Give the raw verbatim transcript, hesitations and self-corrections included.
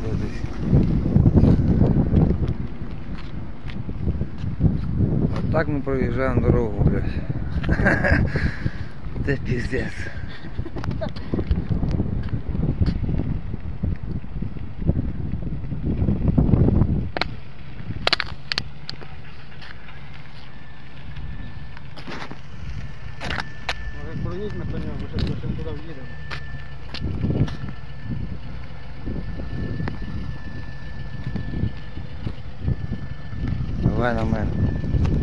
От так ми проїжджаємо дорогу, блядь. Це пиздец. Може проїдь на коня, бо ще туди в'їдемо. Давай на мене.